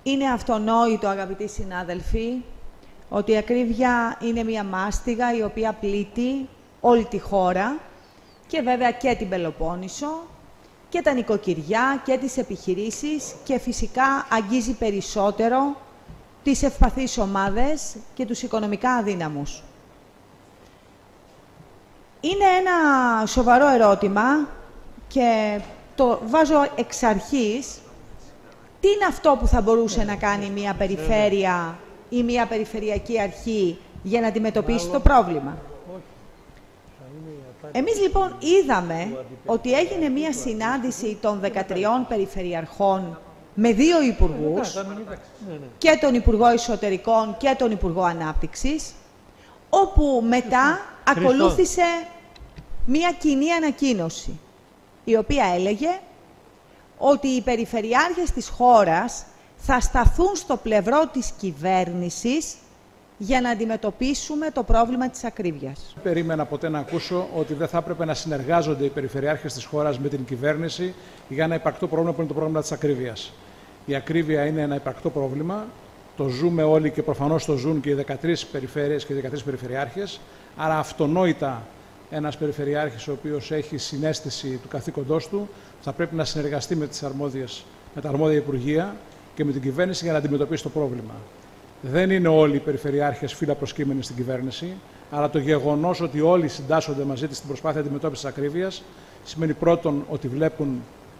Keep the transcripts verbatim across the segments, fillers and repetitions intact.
Είναι αυτονόητο, αγαπητοί συνάδελφοι, ότι η ακρίβεια είναι μια μάστιγα η οποία πλήττει όλη τη χώρα και βέβαια και την Πελοπόννησο και τα νοικοκυριά και τις επιχειρήσεις και φυσικά αγγίζει περισσότερο τις ευπαθείς ομάδες και τους οικονομικά αδύναμους. Είναι ένα σοβαρό ερώτημα και το βάζω εξ αρχής. Τι είναι αυτό που θα μπορούσε να κάνει μια περιφέρεια ή μια περιφερειακή αρχή για να αντιμετωπίσει το πρόβλημα? Εμείς λοιπόν είδαμε ότι έγινε μια συνάντηση των δεκατριών περιφερειαρχών με δύο υπουργούς, και τον Υπουργό Εσωτερικών και τον Υπουργό Ανάπτυξης, όπου μετά ακολούθησε μια κοινή ανακοίνωση, η οποία έλεγε ότι οι περιφερειάρχες της χώρας θα σταθούν στο πλευρό της κυβέρνησης για να αντιμετωπίσουμε το πρόβλημα της ακρίβειας. Περίμενα ποτέ να ακούσω ότι δεν θα έπρεπε να συνεργάζονται οι περιφερειάρχες της χώρας με την κυβέρνηση για ένα υπαρκτό πρόβλημα που είναι το πρόβλημα της ακρίβειας. Η ακρίβεια είναι ένα υπαρκτό πρόβλημα. Το ζούμε όλοι και προφανώς το ζουν και οι δεκατρείς περιφέρειες και οι δεκατρείς περιφερειάρχες. Άρα, αυτονόητα, ένας περιφερειάρχης ο οποίος έχει συναίσθηση του καθήκοντός του θα πρέπει να συνεργαστεί με, τις αρμόδιες, με τα αρμόδια υπουργεία και με την κυβέρνηση για να αντιμετωπίσει το πρόβλημα. Δεν είναι όλοι οι περιφερειάρχες φύλλα προσκύμενοι στην κυβέρνηση, αλλά το γεγονός ότι όλοι συντάσσονται μαζί της στην προσπάθεια αντιμετώπισης της ακρίβειας σημαίνει πρώτον ότι βλέπουν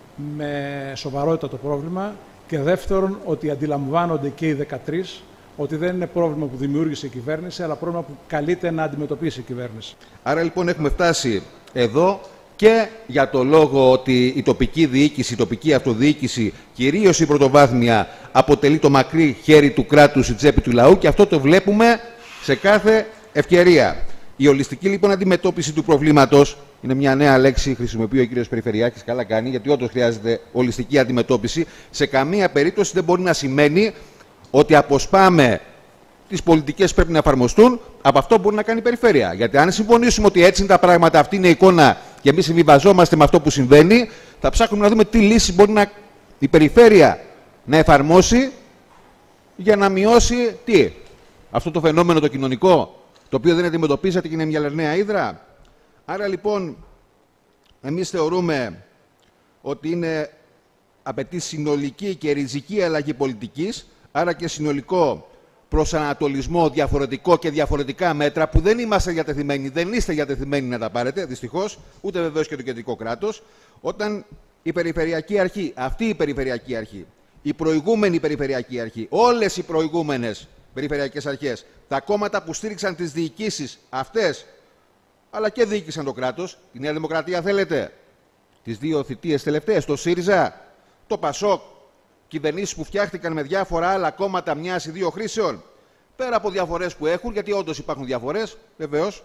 με σοβαρότητα το πρόβλημα και δεύτερον ότι αντιλαμβάνονται και οι δεκατρείς ότι δεν είναι πρόβλημα που δημιούργησε η κυβέρνηση, αλλά πρόβλημα που καλείται να αντιμετωπίσει η κυβέρνηση. Άρα λοιπόν έχουμε φτάσει εδώ και για το λόγο ότι η τοπική διοίκηση, η τοπική αυτοδιοίκηση, κυρίως η πρωτοβάθμια, αποτελεί το μακρύ χέρι του κράτους, η τσέπη του λαού, και αυτό το βλέπουμε σε κάθε ευκαιρία. Η ολιστική λοιπόν αντιμετώπιση του προβλήματος είναι μια νέα λέξη, χρησιμοποιεί ο κύριος Περιφερειάρχης, καλά κάνει, γιατί όντως χρειάζεται ολιστική αντιμετώπιση. Σε καμία περίπτωση δεν μπορεί να σημαίνει ότι αποσπάμε τις πολιτικές που πρέπει να εφαρμοστούν από αυτό που μπορεί να κάνει η περιφέρεια. Γιατί αν συμφωνήσουμε ότι έτσι είναι τα πράγματα, αυτή είναι η εικόνα και εμείς συμβιβαζόμαστε με αυτό που συμβαίνει, θα ψάχνουμε να δούμε τι λύση μπορεί να, η περιφέρεια να εφαρμόσει για να μειώσει τι, αυτό το φαινόμενο το κοινωνικό, το οποίο δεν αντιμετωπίζεται και είναι μια λερναία ύδρα. Άρα λοιπόν, εμείς θεωρούμε ότι είναι, απαιτεί συνολική και ριζική αλλαγή πολιτικής, άρα και συνολικό προσανατολισμό, διαφορετικό και διαφορετικά μέτρα που δεν είμαστε διατεθειμένοι, δεν είστε διατεθειμένοι να τα πάρετε, δυστυχώς, ούτε βεβαίως και το κεντρικό κράτος, όταν η Περιφερειακή Αρχή, αυτή η Περιφερειακή Αρχή, η προηγούμενη Περιφερειακή Αρχή, όλες οι προηγούμενες Περιφερειακές Αρχές, τα κόμματα που στήριξαν τις διοικήσεις αυτές, αλλά και διοίκησαν το κράτος, η Νέα Δημοκρατία θέλετε, τις δύο θητείες τελευταίες, το ΣΥΡΙΖΑ, το ΠΑΣΟΚ, κυβερνήσεις που φτιάχτηκαν με διάφορα άλλα κόμματα μιας ή δύο χρήσεων, πέρα από διαφορές που έχουν, γιατί όντως υπάρχουν διαφορές, βεβαίως,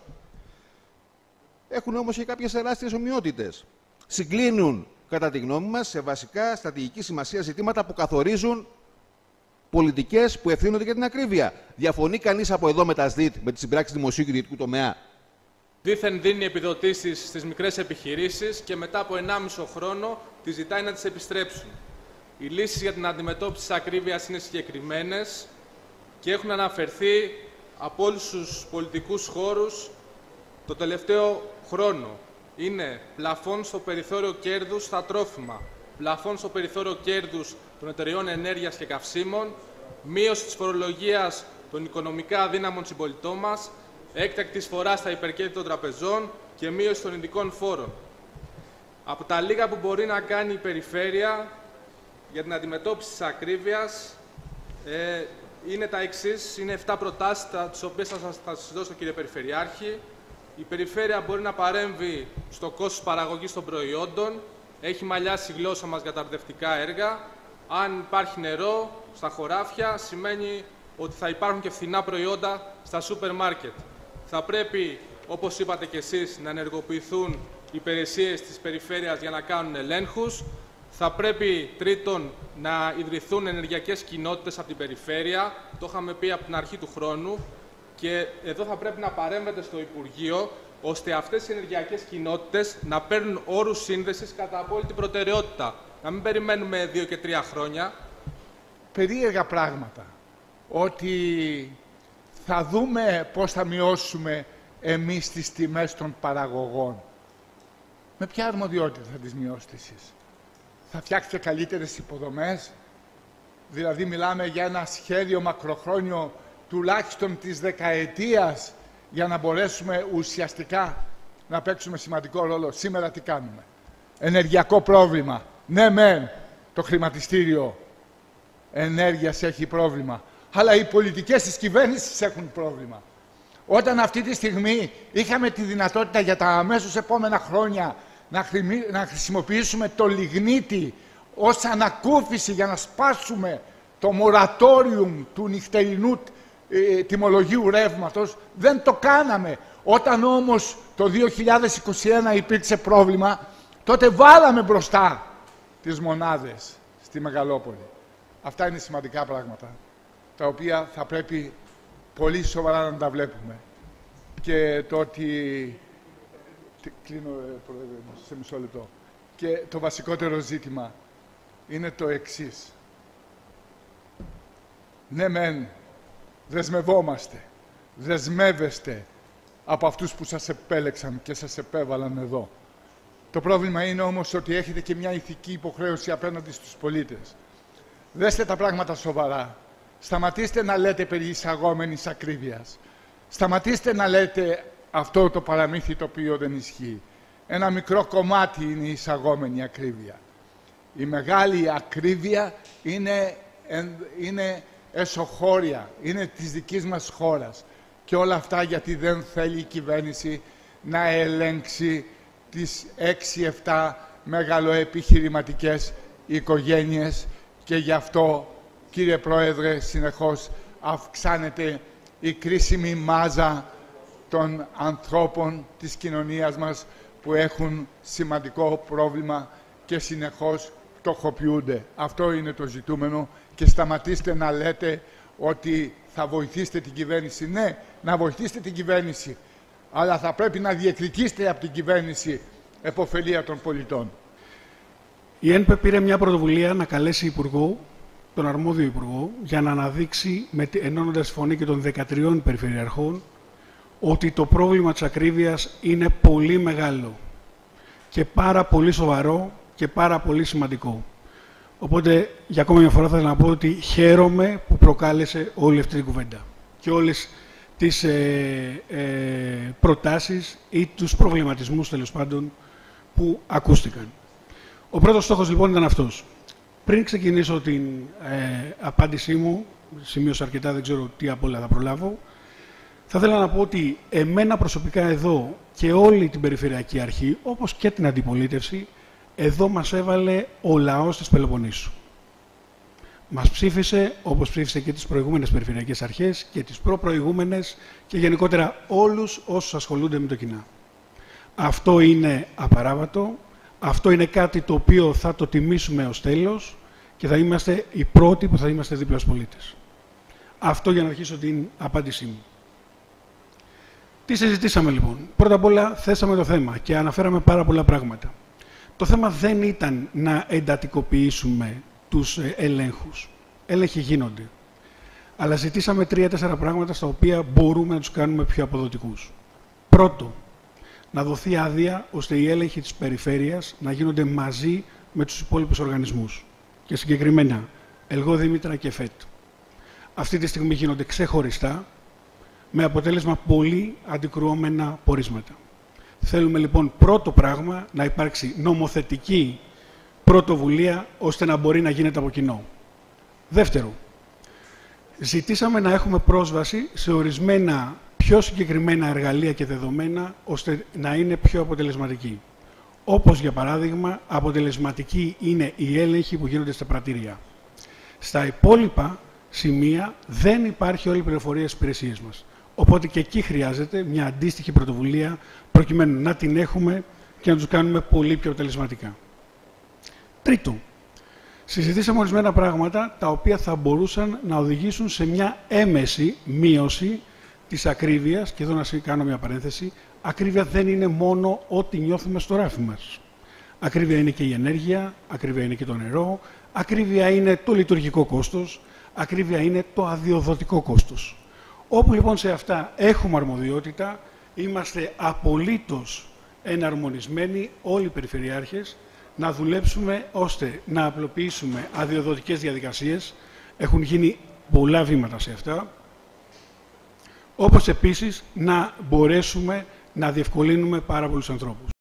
έχουν όμως και κάποιες τεράστιες ομοιότητες. Συγκλίνουν, κατά τη γνώμη μας, σε βασικά στρατηγική σημασία ζητήματα που καθορίζουν πολιτικές που ευθύνονται για την ακρίβεια. Διαφωνεί κανείς από εδώ με τα ΣΔΙΤ, με τις συμπράξεις δημοσίου και ιδιωτικού τομέα? Δήθεν δίνει επιδοτήσεις στις μικρές επιχειρήσεις και μετά από ενάμιση χρόνο τις ζητάει να τις επιστρέψουν. Οι λύσεις για την αντιμετώπιση της ακρίβειας είναι συγκεκριμένες και έχουν αναφερθεί από όλους τους πολιτικούς χώρους το τελευταίο χρόνο. Είναι πλαφόν στο περιθώριο κέρδους στα τρόφιμα, πλαφόν στο περιθώριο κέρδους των εταιρεών ενέργειας και καυσίμων, μείωση της φορολογίας των οικονομικά αδύναμων συμπολιτών μας, έκτακτη φορά στα υπερκέρδη των τραπεζών και μείωση των ειδικών φόρων. Από τα λίγα που μπορεί να κάνει η περιφέρεια για την αντιμετώπιση της ακρίβειας ε, είναι τα εξής. Είναι επτά προτάσεις, τις οποίες θα σας, θα σας δώσω, κύριε Περιφερειάρχη. Η περιφέρεια μπορεί να παρέμβει στο κόστος παραγωγής των προϊόντων. Έχει μαλλιάσει η γλώσσα μας για τα αρδευτικά έργα. Αν υπάρχει νερό στα χωράφια, σημαίνει ότι θα υπάρχουν και φθηνά προϊόντα στα σούπερ μάρκετ. Θα πρέπει, όπως είπατε κι εσείς, να ενεργοποιηθούν οι υπηρεσίες της περιφέρειας για να κάνουν ελέγχους. Θα πρέπει, τρίτον, να ιδρυθούν ενεργειακές κοινότητες από την περιφέρεια. Το είχαμε πει από την αρχή του χρόνου. Και εδώ θα πρέπει να παρέμβετε στο Υπουργείο, ώστε αυτές οι ενεργειακές κοινότητες να παίρνουν όρους σύνδεσης κατά απόλυτη προτεραιότητα. Να μην περιμένουμε δύο και τρία χρόνια. περίεργα πράγματα. Ότι θα δούμε πώς θα μειώσουμε εμείς τις τιμές των παραγωγών. Με ποια αρμοδιότητα θα τις μειώσετε εσείς? Θα φτιάξετε καλύτερες υποδομές? Δηλαδή μιλάμε για ένα σχέδιο μακροχρόνιο τουλάχιστον της δεκαετίας για να μπορέσουμε ουσιαστικά να παίξουμε σημαντικό ρόλο. Σήμερα τι κάνουμε? Ενεργειακό πρόβλημα. Ναι, μεν, το χρηματιστήριο ενέργειας έχει πρόβλημα, αλλά οι πολιτικές της κυβέρνησης έχουν πρόβλημα. Όταν αυτή τη στιγμή είχαμε τη δυνατότητα για τα αμέσως επόμενα χρόνια να, χρημι... να χρησιμοποιήσουμε το λιγνίτη ως ανακούφιση για να σπάσουμε το μορατόριουμ του νυχτερινού ε, τιμολογίου ρεύματος, δεν το κάναμε. Όταν όμως το δύο χιλιάδες είκοσι ένα υπήρξε πρόβλημα, τότε βάλαμε μπροστά τις μονάδες στη Μεγαλόπολη. Αυτά είναι σημαντικά πράγματα, τα οποία θα πρέπει πολύ σοβαρά να τα βλέπουμε. Και το ότι... Κλείνω, Πρόεδρε, σε μισό λεπτό. Και το βασικότερο ζήτημα είναι το εξής. Ναι, μεν, δεσμευόμαστε, δεσμεύεστε από αυτούς που σας επέλεξαν και σας επέβαλαν εδώ. Το πρόβλημα είναι όμως ότι έχετε και μια ηθική υποχρέωση απέναντι στους πολίτες. Δέστε τα πράγματα σοβαρά. Σταματήστε να λέτε περί εισαγόμενης ακρίβειας. Σταματήστε να λέτε αυτό το παραμύθι το οποίο δεν ισχύει. Ένα μικρό κομμάτι είναι η εισαγόμενη ακρίβεια. Η μεγάλη ακρίβεια είναι, είναι εσωχώρια, είναι της δικής μας χώρας. Και όλα αυτά γιατί δεν θέλει η κυβέρνηση να ελέγξει τις έξι εφτά μεγαλοεπιχειρηματικές οικογένειες και γι' αυτό, κύριε Πρόεδρε, συνεχώς αυξάνεται η κρίσιμη μάζα των ανθρώπων της κοινωνίας μας που έχουν σημαντικό πρόβλημα και συνεχώς φτωχοποιούνται. Αυτό είναι το ζητούμενο και σταματήστε να λέτε ότι θα βοηθήσετε την κυβέρνηση. Ναι, να βοηθήσετε την κυβέρνηση, αλλά θα πρέπει να διεκδικήσετε από την κυβέρνηση επωφελία των πολιτών. Η ΕΝΠΕ πήρε μια πρωτοβουλία να καλέσει υπουργό, τον αρμόδιο υπουργό, για να αναδείξει, ενώνοντας φωνή και των δεκατριών περιφερειαρχών, ότι το πρόβλημα της ακρίβειας είναι πολύ μεγάλο και πάρα πολύ σοβαρό και πάρα πολύ σημαντικό. Οπότε, για ακόμα μια φορά θα ήθελα να πω ότι χαίρομαι που προκάλεσε όλη αυτή την κουβέντα και όλες τις ε, ε, προτάσεις ή τους προβληματισμούς, τέλος πάντων, που ακούστηκαν. Ο πρώτος στόχος, λοιπόν, ήταν αυτός. Πριν ξεκινήσω την ε, απάντησή μου, σημείωσα αρκετά, δεν ξέρω τι απ' όλα θα προλάβω, θα ήθελα να πω ότι εμένα προσωπικά εδώ και όλη την Περιφερειακή Αρχή, όπως και την αντιπολίτευση, εδώ μας έβαλε ο λαός της Πελοποννήσου. Μας ψήφισε, όπως ψήφισε και τις προηγούμενες περιφερειακές αρχές και τις προπροηγούμενες και γενικότερα όλους όσους ασχολούνται με το κοινά. Αυτό είναι απαράβατο, αυτό είναι κάτι το οποίο θα το τιμήσουμε ως τέλος και θα είμαστε οι πρώτοι που θα είμαστε δίπλα στους πολίτες. Αυτό για να αρχίσω την απάντησή μου. Τι συζητήσαμε λοιπόν? Πρώτα απ' όλα θέσαμε το θέμα και αναφέραμε πάρα πολλά πράγματα. Το θέμα δεν ήταν να εντατικοποιήσουμε τους ελέγχους. Έλεγχοι γίνονται. Αλλά ζητήσαμε τρία-τέσσερα πράγματα στα οποία μπορούμε να τους κάνουμε πιο αποδοτικούς. Πρώτο, να δοθεί άδεια ώστε οι έλεγχοι της περιφέρειας να γίνονται μαζί με τους υπόλοιπους οργανισμούς. Και συγκεκριμένα, Ελγό Δήμητρα και ΕΦΕΤ. Αυτή τη στιγμή γίνονται ξεχωριστά, με αποτέλεσμα πολύ αντικρουόμενα πορίσματα. Θέλουμε λοιπόν πρώτο πράγμα να υπάρξει νομοθετική πρωτοβουλία ώστε να μπορεί να γίνεται από κοινό. Δεύτερο, ζητήσαμε να έχουμε πρόσβαση σε ορισμένα πιο συγκεκριμένα εργαλεία και δεδομένα ώστε να είναι πιο αποτελεσματικοί. Όπως για παράδειγμα, αποτελεσματική είναι η έλεγχη που γίνονται στα πρατήρια. Στα υπόλοιπα σημεία δεν υπάρχει όλη η πληροφορία στις υπηρεσίες μας. Οπότε και εκεί χρειάζεται μια αντίστοιχη πρωτοβουλία προκειμένου να την έχουμε και να τους κάνουμε πολύ πιο αποτελεσματικά. Τρίτο, συζητήσαμε ορισμένα πράγματα τα οποία θα μπορούσαν να οδηγήσουν σε μια έμεση μείωση της ακρίβειας, και εδώ να κάνω μια παρένθεση, ακρίβεια δεν είναι μόνο ό,τι νιώθουμε στο ράφι μας. Ακρίβεια είναι και η ενέργεια, ακρίβεια είναι και το νερό, Ακρίβεια είναι το λειτουργικό κόστος, ακρίβεια είναι το αδειοδοτικό κόστος. Όπου λοιπόν σε αυτά έχουμε αρμοδιότητα, είμαστε απολύτως εναρμονισμένοι όλοι οι περιφερειάρχες να δουλέψουμε ώστε να απλοποιήσουμε αδειοδοτικές διαδικασίες. Έχουν γίνει πολλά βήματα σε αυτά. Όπως επίσης να μπορέσουμε να διευκολύνουμε πάρα πολλούς ανθρώπους.